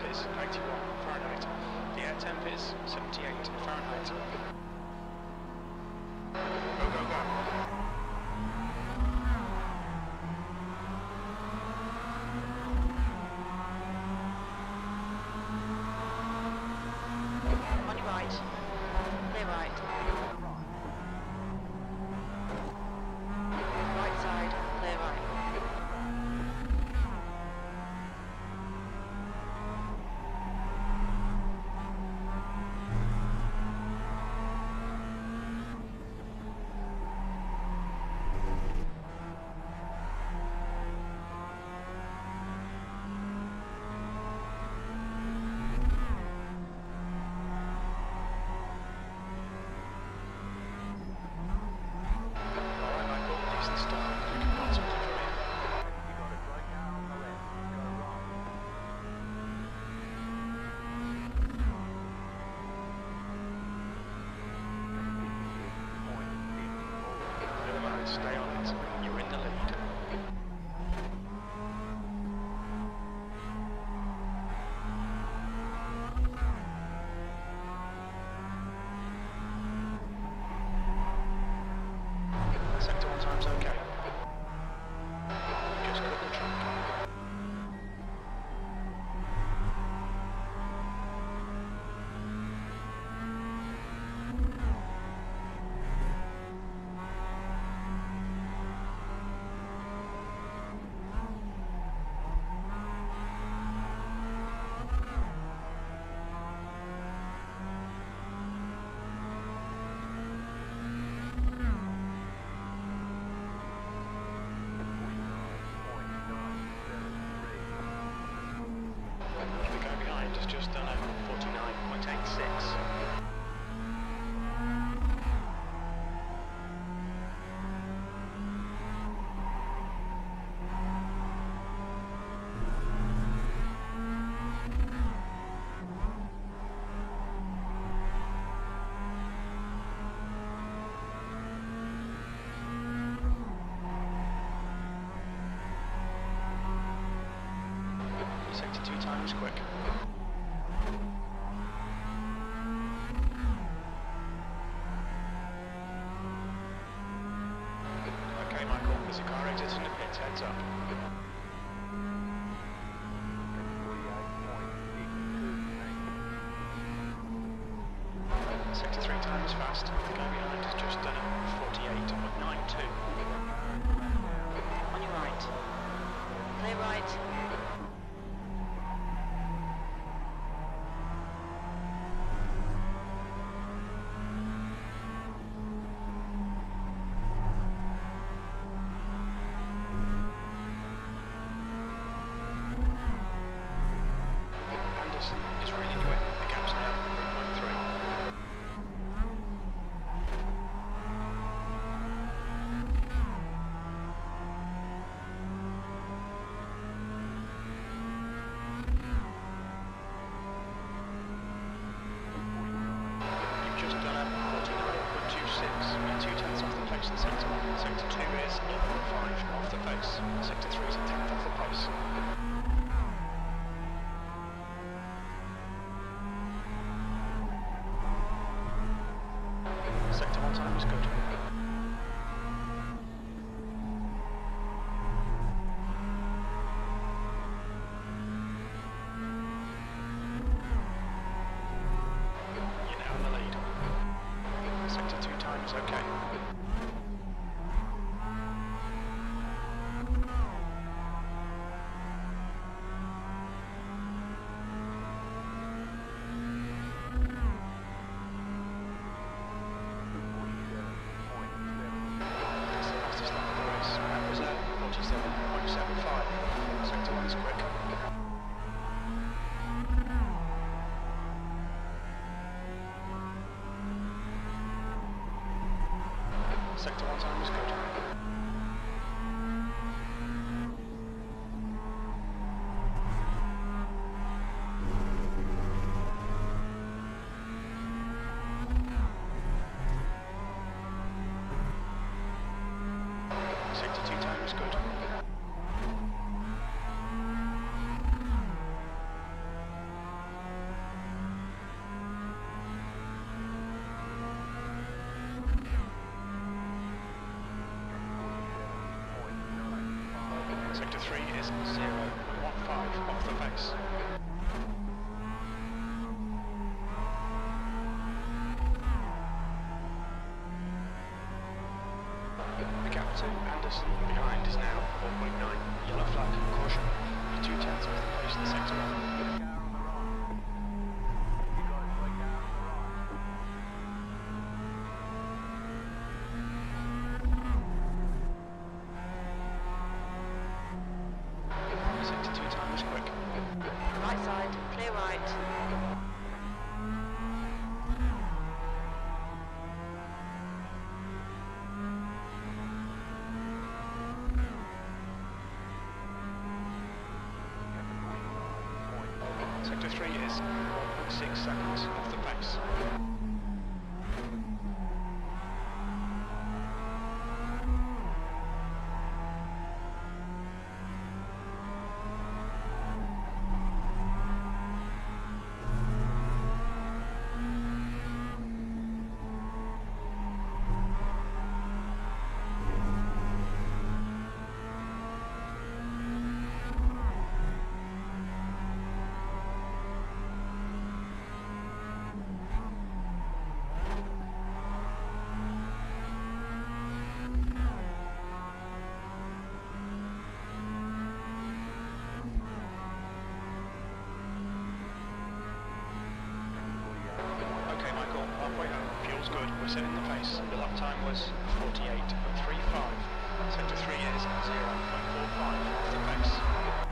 is 81 Fahrenheit. The air temp is 78 Fahrenheit. Go, go, go. On your right. Clear right. Right side, clear right. Stay on it. You're in the lead. Sector 1 time's okay. Just cut the track. Just done a 49.86. 62 times quick. Okay, Michael, there's a car exit in the pits, heads up. Sector 3 times fast. The guy behind has just done a 48.92. On your right. Clear right. Is really quick. The gap's now 3.3. You've just done a 49.26. You're 2/10 off the pace in Sector 1. Sector 2 is 0.5 off the pace. Sector 3 is a 10th off the pace. Sector 1 time is good. You're now in the lead. Sector 2 time is okay. Sector 1's quick. Sector 1 time is good. Sector 2 time is good. Sector 3 is 0.15 off the pace. The gap to Anderson behind is now 4.9. Yellow flag, caution. You're 2 tenths off the pace in Sector 1. Sector 2 time is quick. Right side, clear right. Sector 3 is 1.6 seconds off the pace. Good, we're setting the pace. The lap time was 48.35. Sector 3 is 0.45 off the pace.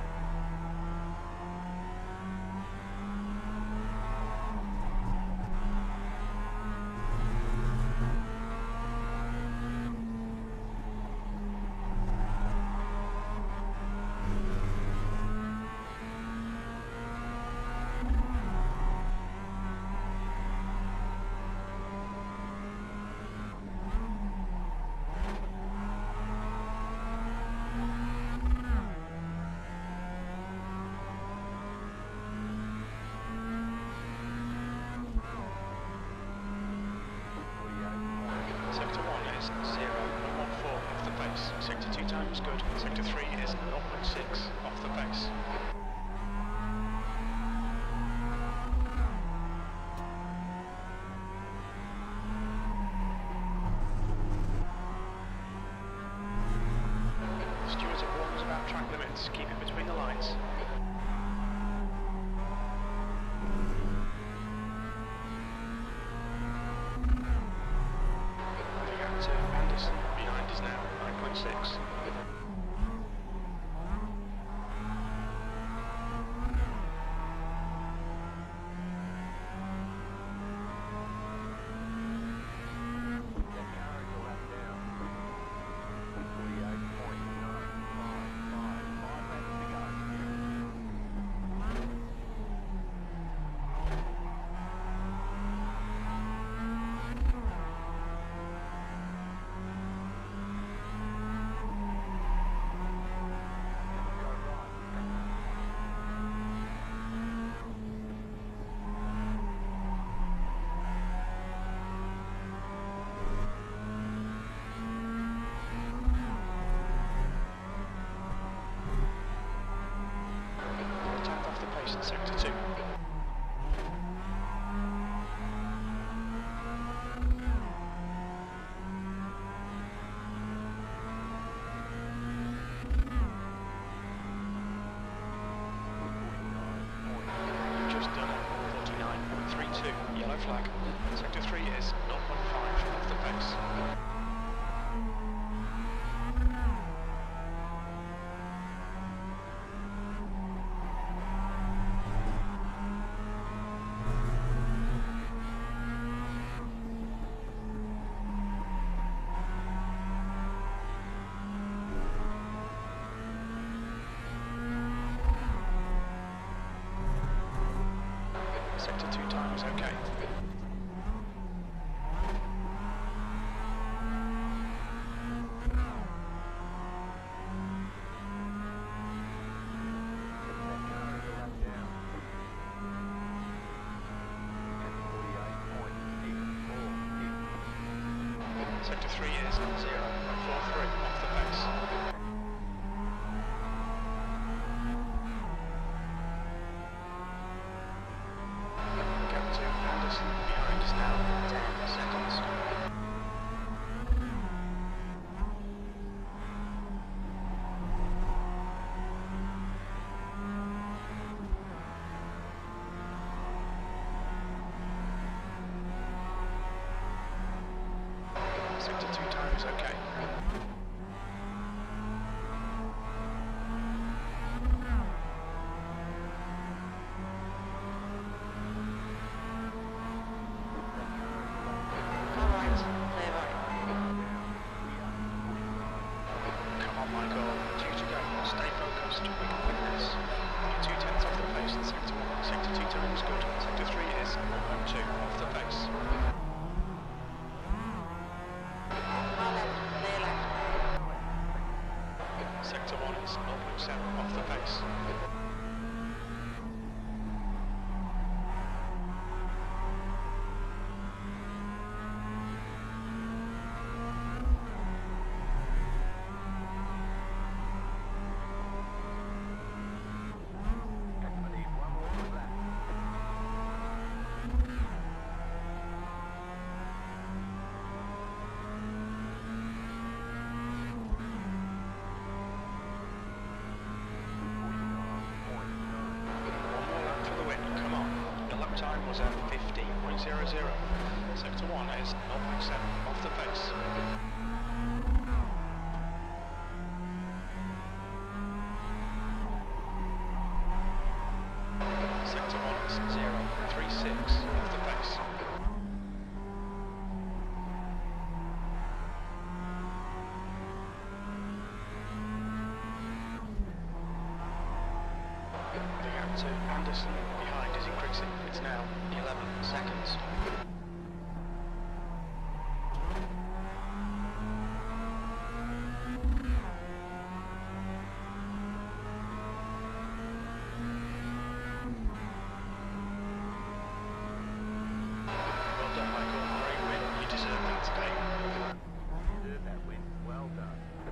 Sector 1 is 0.14 off the pace. Sector 2 time is good. Sector 3 is 0.6 off the pace. Stewards have warned us about track limits. Keep it between the lines. To Anderson behind is now 9.6. Sector 2. Just done 49.32, yellow flag. Sector 3 is 0.5 off the pace. Sector 2 time is okay. Sector 3 is 0.43 off the pace. sector 2 time is okay. Car right, clear right. Come on, Michael. 2 to go. Stay focused. We can win this. You're 2 tenths off the pace in sector 1. Sector 2 time is good. Sector 3 is 1.2 off the pace. Car left, clear left. Sector 1 is 0.7 off the pace. Time was at 15.00. Sector 1 is 0.7 off the pace. Sector 1 is 0.36 off the pace. The gap to Anderson behind is increasing. It's now 11 seconds. Well done, Michael. Great win. You deserve that today. You deserve that win. Well done.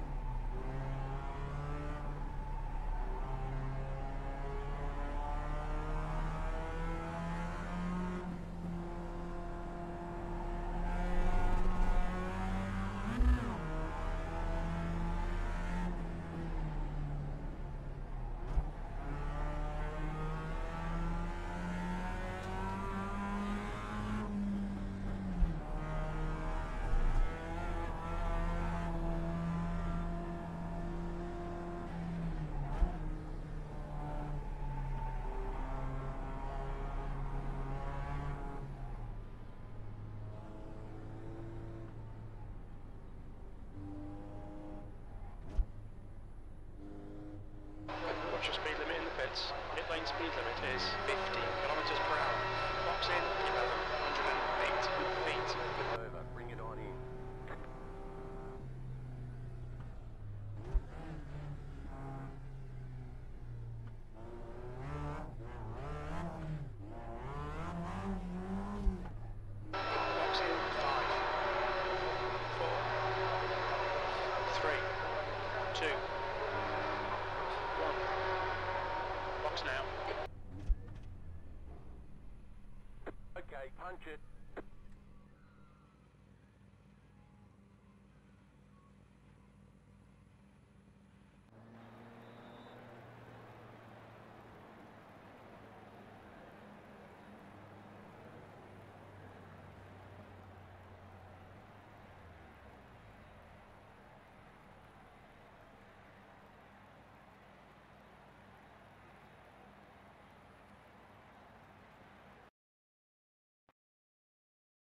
Watch your speed limit in the pits. Pit lane speed limit is 50 kilometers per hour. Box in 1108 feet. Over. Bring it on in. Box in 5, 4, 3, 2, 1. Box now. Okay, punch it.